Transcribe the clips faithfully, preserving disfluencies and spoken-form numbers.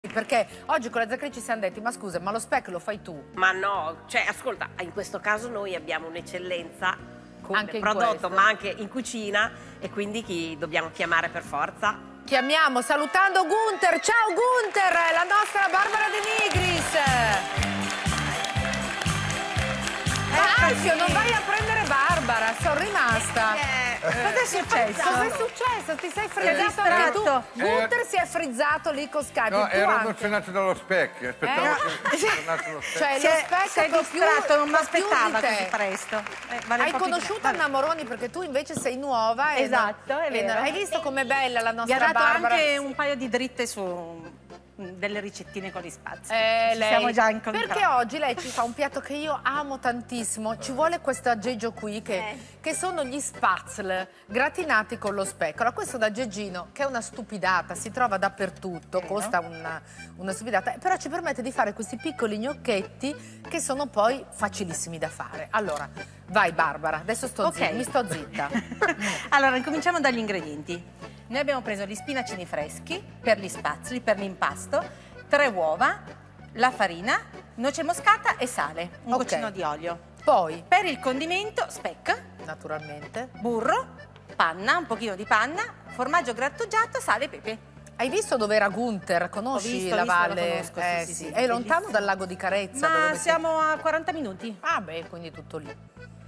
Perché oggi con la Zaccari ci siamo detti, ma scusa, ma lo speck lo fai tu? Ma no, cioè ascolta, in questo caso noi abbiamo un'eccellenza come prodotto, ma anche in cucina, e quindi chi dobbiamo chiamare per forza? Chiamiamo salutando Gunther. Ciao Gunther, la nostra Barbara De Nigris. Eh, Alfio, non vai a prendere Barbara, sono rimasta. Eh, Cosa è successo? Cosa è successo? Ti sei frizzato anche tu? Gunther eh, si è frizzato lì con Skype. No, ero anche. emozionato dallo specchio. Aspettavo eh? che tornasse lo specchio. Cioè, si lo è, specchio sei distratto, non mi aspettava così presto. Eh, vale Hai conosciuto Anna Moroni perché tu invece sei nuova. E esatto, no, è vero. Hai visto com'è bella la nostra Barbara? Mi ha dato Barbara? anche un paio di dritte su delle ricettine con gli spazi. Eh, Ci lei. siamo già incontrati. Perché oggi lei ci fa un piatto che io amo tantissimo. Ci vuole questo aggeggio qui che, eh. che sono gli spazzle gratinati con lo speck. Allora questo da aggeggino, che è una stupidata, si trova dappertutto, eh, costa no? una, una stupidata, però ci permette di fare questi piccoli gnocchetti che sono poi facilissimi da fare. Allora, vai Barbara, adesso sto okay. zitta, mi sto zitta. Allora, incominciamo dagli ingredienti. Noi abbiamo preso gli spinacini freschi per gli spazzoli, per l'impasto, tre uova, la farina, noce moscata e sale, un okay. goccino di olio. Poi, per il condimento, speck, naturalmente, burro, panna, un pochino di panna, formaggio grattugiato, sale e pepe. Hai visto dove era Gunther? Conosci visto, la visto, valle? conosco, eh, sì, sì, sì. sì, È lontano dal lago di Carezza? Ma dove siamo sei... a quaranta minuti. Ah beh, quindi tutto lì.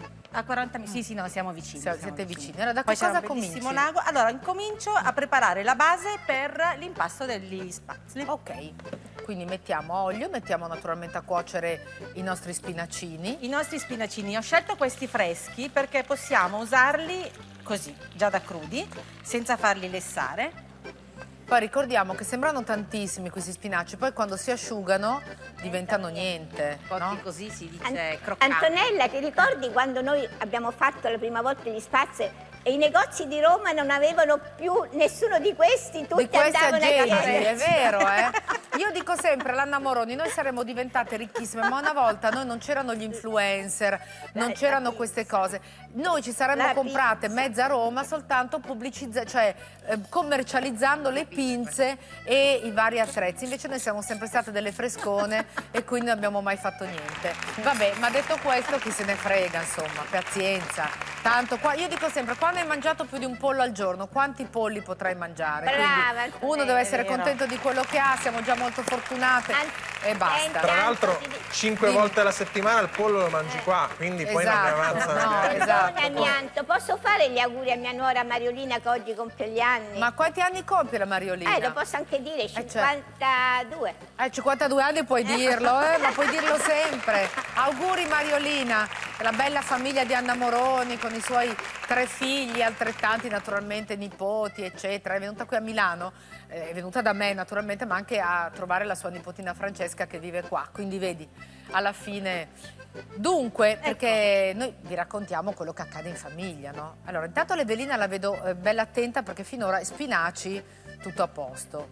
A quaranta minuti, sì, sì, no, siamo vicini. Siamo, siamo siete vicini. vicini. Allora, da Poi che cosa un cominci? Lago. Allora, incomincio a preparare la base per l'impasto degli spazzoli. Ok, quindi mettiamo olio, mettiamo naturalmente a cuocere i nostri spinacini. I nostri spinacini. Ho scelto questi freschi perché possiamo usarli così, già da crudi, senza farli lessare. Poi ricordiamo che sembrano tantissimi questi spinaci, poi quando si asciugano diventano niente, no? Così si dice An croccanti. Antonella, ti ricordi quando noi abbiamo fatto la prima volta gli spazzoli e i negozi di Roma non avevano più nessuno di questi, tutti di questi andavano aggeggi, a è vero, eh? Io dico sempre all'Anna Moroni, noi saremmo diventate ricchissime, ma una volta noi non c'erano gli influencer, non c'erano queste cose. Noi ci saremmo la comprate pizza. mezza Roma soltanto pubblicizzando, cioè eh, commercializzando le pinze e i vari attrezzi. Invece noi siamo sempre state delle frescone e quindi non abbiamo mai fatto niente. Vabbè, ma detto questo, chi se ne frega, insomma, pazienza. Tanto qua, io dico sempre, quando hai mangiato più di un pollo al giorno, quanti polli potrai mangiare? Brava, quindi uno deve essere contento di quello che ha, siamo già molto fortunate An e basta. Tra l'altro cinque Dimmi. volte alla settimana il pollo lo mangi qua, quindi poi non ne Esatto. avanza No, neanche. esatto. Amianto, posso fare gli auguri a mia nuora Mariolina che oggi compie gli anni? Ma quanti anni compie la Mariolina? Eh, lo posso anche dire, cinquantadue. Eh, cinquantadue anni puoi dirlo, eh, ma puoi dirlo sempre. Auguri Mariolina, la bella famiglia di Anna Moroni con i suoi tre figli, altrettanti naturalmente nipoti, eccetera. È venuta qui a Milano, eh, è venuta da me naturalmente, ma anche a trovare la sua nipotina Francesca che vive qua. Quindi vedi, alla fine... Dunque, perché ecco. noi vi raccontiamo quello che accade in famiglia, no? Allora, intanto l'Evelina la vedo eh, bella attenta perché finora spinaci tutto a posto.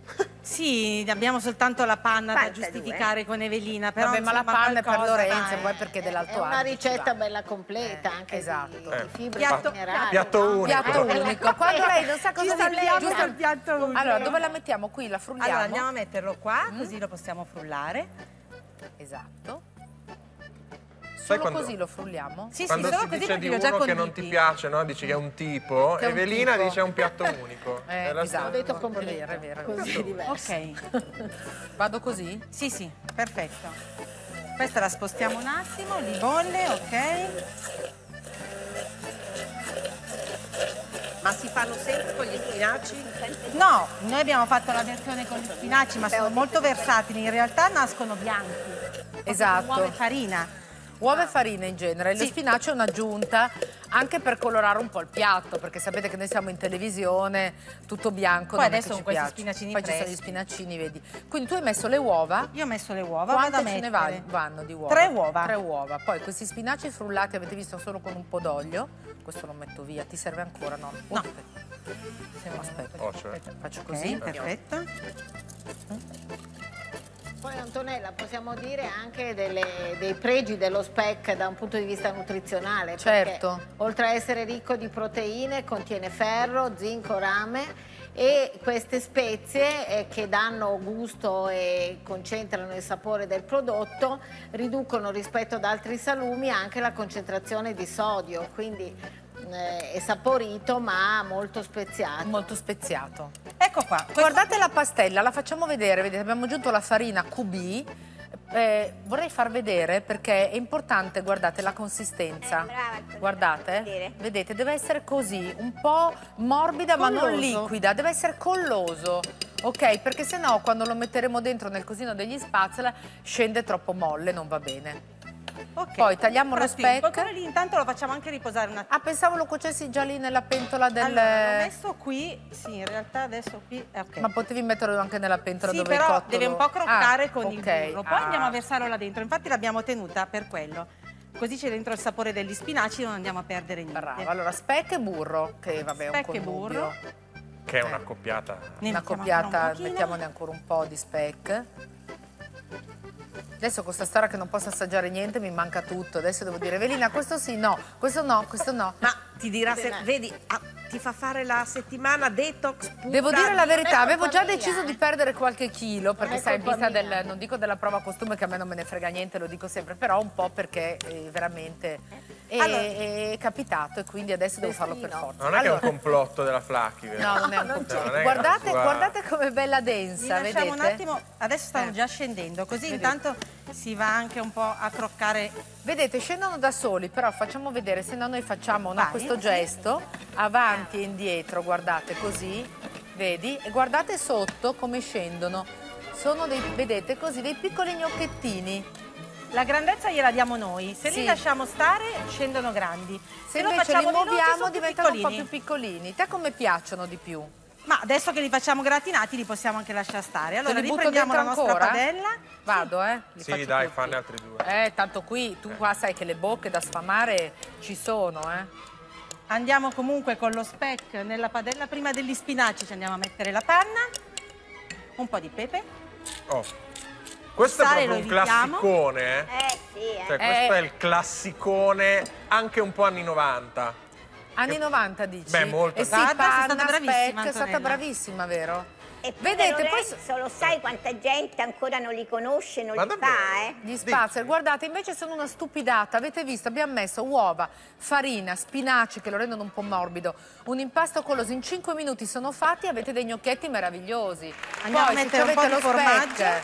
Sì, abbiamo soltanto la panna da giustificare con Evelina, però vabbè, ma la panna è per Lorenzo, poi è, perché dell'altro anno. È una anno, ricetta bella completa, eh, anche esatto. di, di fibre Piatto, minerali. Piatto no? unico. Piatto unico. Quando lei non sa cosa Giusto, dire, giusto il piatto unico. Allora, dove la mettiamo? Qui la frulliamo? Allora, andiamo a metterlo qua, Mm. così lo possiamo frullare. Esatto. Sai Solo quando, così lo frulliamo? Sì, quando sì, solo si così dice perché di li ho già uno che conditi. non ti piace, no? Dici che è un tipo, Che è un Evelina tipo. dice è un piatto unico. Eh, È la esatto. Ho detto È completo, vero, è vero. così è diverso. Ok. Vado così? Sì, sì, perfetto. Questa la spostiamo un attimo, li bolle, ok. Ma si fanno sempre con gli spinaci? No, noi abbiamo fatto la versione con gli spinaci, ma sono molto versatili. In realtà nascono bianchi. Esatto. Uova e farina. Uova e farina in genere, Sì. lo spinacio è un'aggiunta anche per colorare un po' il piatto, perché sapete che noi siamo in televisione, tutto bianco, Poi non è adesso che ci con questi piace. spinacini Poi ci sono gli freschi. spinacini, vedi. Quindi tu hai messo le uova. Io ho messo le uova, Quante vado a ce ne mettere. va- vanno di uova? Tre uova. Tre uova. Poi questi spinaci frullati avete visto solo con un po' d'olio. Questo lo metto via, ti serve ancora? No. No. Aspetta. Aspetta. Oh, cioè. Faccio così. Ok, perfetto. Poi Antonella, possiamo dire anche delle, dei pregi dello speck da un punto di vista nutrizionale. Certo. Perché, oltre a essere ricco di proteine, contiene ferro, zinco, rame e queste spezie eh, che danno gusto e concentrano il sapore del prodotto riducono rispetto ad altri salumi anche la concentrazione di sodio, quindi eh, è saporito ma molto speziato. Molto speziato. Ecco qua. Guardate la pastella, la facciamo vedere, vedete, abbiamo aggiunto la farina Q B. Eh, vorrei far vedere perché è importante, guardate la consistenza. Eh, brava, guardate, vedere. vedete, deve essere così, un po' morbida Colloso. ma non liquida, deve essere colloso. Ok, perché sennò quando lo metteremo dentro nel cosino degli spazzola scende troppo molle, non va bene. Okay. Poi tagliamo lo Frattempo, speck. ancora lì, intanto lo facciamo anche riposare un attimo. Ah, pensavo lo cuocessi già lì nella pentola del... Allora, l'ho messo qui, sì, in realtà adesso qui, eh, ok. Ma potevi metterlo anche nella pentola Sì, dove però hai cotto deve lo- un po' croccare Ah, con ok. il burro. Poi Ah. andiamo a versarlo là dentro. Infatti l'abbiamo tenuta per quello. Così c'è dentro il sapore degli spinaci, non andiamo a perdere niente. Brava, allora speck e burro, che vabbè è un Speck e connubio. burro. Che è un'accoppiata. Ne Una mettiamo ancora un coppiata, pochino. mettiamone ancora un po' di speck. Adesso con sta storia che non posso assaggiare niente mi manca tutto. Adesso devo dire, Evelina, questo sì, no, questo no, questo no. Ma ti dirà, se, vedi, ah, ti fa fare la settimana detox pura. Devo dire la verità, è avevo colpa già mia, deciso eh. di perdere qualche chilo, perché è sai, in colpa vista mia. del, non dico della prova costume che a me non me ne frega niente, lo dico sempre, però un po' perché eh, veramente è, Allora- è capitato e quindi adesso devo farlo per Destino. forza. Non è che è Allora- un complotto della Flacchi, vero? No, non è un Non complotto. c'è. Guardate, Sua- guardate com'è bella Li densa, lasciamo vedete? un attimo, adesso stanno Eh. già scendendo, così Vedete? intanto si va anche un po' a croccare. Vedete, scendono da soli, però facciamo vedere, se no noi facciamo no, Vai. questo gesto, avanti e indietro, guardate così, vedi? E guardate sotto come scendono. Sono dei, vedete, così, dei piccoli gnocchettini. La grandezza gliela diamo noi, se Sì. li lasciamo stare scendono grandi. Se lo invece li facciamo veloci, muoviamo sono più diventano un po' piccolini. più piccolini. Te come piacciono di più? Ma adesso che li facciamo gratinati li possiamo anche lasciare stare. Allora Te li butto riprendiamo la dentro nostra ancora? padella. Vado, eh? Li Sì, faccio dai, tutti. fanne altri due. Eh, tanto qui, tu qua sai che le bocche da sfamare ci sono, eh? Andiamo comunque con lo speck nella padella. Prima degli spinaci ci andiamo a mettere la panna, un po' di pepe. Oh. Questo Sale è lo proprio un evitiamo. classicone, eh? Eh sì, eh. Cioè, Eh. questo è il classicone anche un po' anni novanta. Anni novanta dici? Beh, molto. E sì, Guarda, sei panna, stata bravissima, speck, è stata Antonella. bravissima, vero? E Vedete, poi Lorenzo, lo sai quanta gente ancora non li conosce, non Ma li davvero? fa, eh? gli spazzer, guardate, invece sono una stupidata, avete visto, abbiamo messo uova, farina, spinaci che lo rendono un po' morbido, un impasto colloso, in cinque minuti sono fatti, avete dei gnocchetti meravigliosi. Andiamo Poi, a se mettere un avete po' di lo formaggio. speck,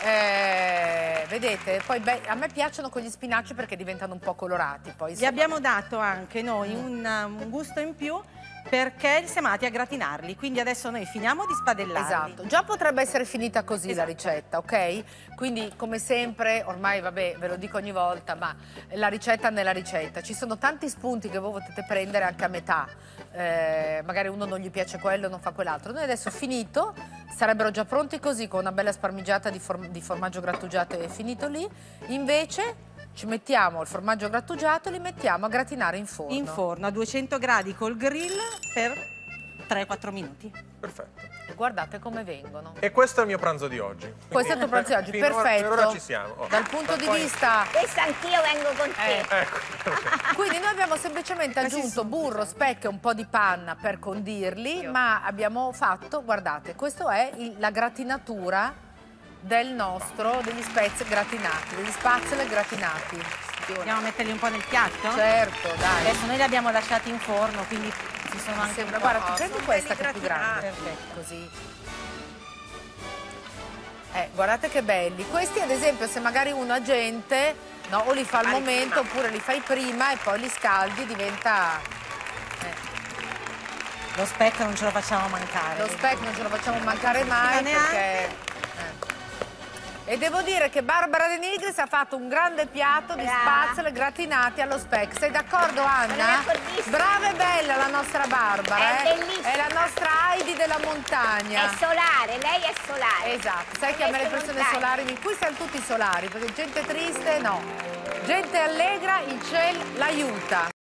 eh, vedete, poi beh, a me piacciono con gli spinaci perché diventano un po' colorati. Poi, Gli insomma. abbiamo dato anche noi un, um, un gusto in più perché siamo andati a gratinarli. Quindi adesso noi finiamo di spadellarli. Esatto, già potrebbe essere finita così la Esatto. ricetta, ok? Quindi come sempre, ormai vabbè, ve lo dico ogni volta, ma la ricetta nella ricetta. Ci sono tanti spunti che voi potete prendere anche a metà. Eh, magari uno non gli piace quello, non fa quell'altro. Noi adesso finito, sarebbero già pronti così con una bella sparmigiata di, form- di formaggio grattugiato e finito lì. Invece ci mettiamo il formaggio grattugiato e li mettiamo a gratinare in forno. In forno a duecento gradi col grill per tre quattro minuti. Perfetto. E guardate come vengono. E questo è il mio pranzo di oggi. Questo è il tuo pranzo di oggi, Finora- perfetto. Per ora ci siamo. Oh. Dal punto di Poi- vista... Questo anch'io vengo con te. Eh, Ecco. Quindi noi abbiamo semplicemente aggiunto burro, speck e un po' di panna per condirli, ma abbiamo fatto, guardate, questo è il- la gratinatura del nostro, degli spezzi gratinati, degli spazzole gratinati. Andiamo a metterli un po' nel piatto? Certo, dai. Adesso noi li abbiamo lasciati in forno, quindi ci sono Mi anche sembra, un po'- guarda, tu no, prendi sono questa belli che è più grande. gratinati. Perfetto, così. Eh, guardate che belli. Questi ad esempio se magari uno ha gente, no, o li fa al Fai momento prima. oppure li fai prima e poi li scaldi, diventa... Lo speck non ce lo facciamo mancare. Lo speck non ce lo facciamo mancare mai neanche. perché... eh. E devo dire che Barbara De Nigris ha fatto un grande piatto di Brava. spazzole gratinati allo speck. Sei d'accordo, Anna? Sono d'accordissima. Brava e bella la nostra Barbara, È eh? bellissima. È la nostra Heidi della montagna. È solare, lei è solare. Esatto, sai che a me le Queste persone montagne. solari, qui siamo tutti solari, perché gente triste no. Gente allegra, il cielo l'aiuta.